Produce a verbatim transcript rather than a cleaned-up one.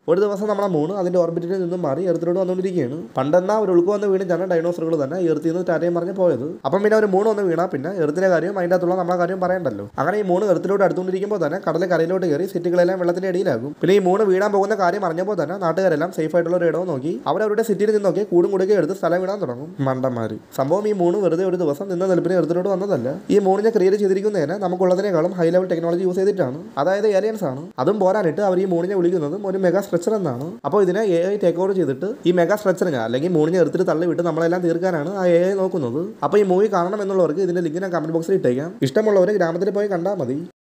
ഒരു ദിവസം നമ്മളെ മൂണ് അതിൻ്റെ ഓർബിറ്റിൽ നിന്നും മാറി എർത്തിലോട്ട് വന്നുകൊണ്ടിരിക്കുകയാണ്. പണ്ടെന്നാ ഒരു ഉൾക്കു വന്ന് വീണിട്ടാണ് ഡൈനോസറുകൾ തന്നെ എർത്തിൽ നിന്ന് ടാറ്റയും പറഞ്ഞ് പോയത്. അപ്പം പിന്നെ ഒരു മൂണ് വന്ന് വീണാൽ പിന്നെ എർത്തിൻ്റെ കാര്യം അതിൻ്റെ അകത്തുള്ള നമ്മളെ കാര്യം പറയണ്ടല്ലോ. അങ്ങനെ ഈ മൂണ് എർത്തിലോട്ട് അടുത്തുകൊണ്ടിരിക്കുമ്പോൾ തന്നെ കടലിൽ കരയിലോട്ട് കയറി സിറ്റികളെല്ലാം വെള്ളത്തിൻ്റെ അടിയിലാകും. പിന്നെ ഈ മൂണ് വീഴാൻ പോകുന്ന കാര്യം അറിഞ്ഞപ്പോൾ തന്നെ നാട്ടുകാരെല്ലാം സേഫ് ആയിട്ടുള്ള ഒരു ഇടവും നോക്കി അവരവരുടെ സിറ്റിയിൽ നിന്നൊക്കെ കൂടും കൂടുകയും എടുത്ത് സ്ഥലം വിടാൻ തുടങ്ങും. മണ്ടന്മാർ. സംഭവം ഈ മൂണ് വെറുതെ ഒരു ദിവസം നിന്ന നിലപ്പിന് എർത്തിലോട്ട് വന്നതല്ല. ഈ മൂണിനെ ക്രിയേറ്റ് ചെയ്തിരിക്കുന്നതിന് നമുക്കുള്ളതിനേക്കാളും ഹൈ ലെവൽ ടെക്നോളജി യൂസ് ചെയ്തിട്ടാണ്. അതായത് ഏലിയൻസ് ആണ്. അതും പോരാനിട്ട് അവർ ഈ മൂണിനെ വിളിക്കുന്നതും ഒരു മെഗാ സ്ട്രക്ചർ എന്നാണ്. അപ്പോൾ ഇതിനെ എ ഐ ടേക്ക് ഓവർ ചെയ്തിട്ട് ഈ മെഗാ സ്ട്രക്ചറിനെ അല്ലെങ്കിൽ മൂണിനെ എടുത്തിട്ട് തള്ളി വിട്ട് നമ്മളെല്ലാം തീർക്കാനാണ് ആ എ ഐ നോക്കുന്നത്. അപ്പോൾ ഈ മൂവി കാണണം എന്നുള്ളവർക്ക് ഇതിന്റെ ലിങ്ക് ഞാൻ കമന്റ് ബോക്സിൽ ഇട്ടേക്കാം. ഇഷ്ടമുള്ളവർ ഗ്രാമത്തിൽ പോയി കണ്ടാൽ മതി.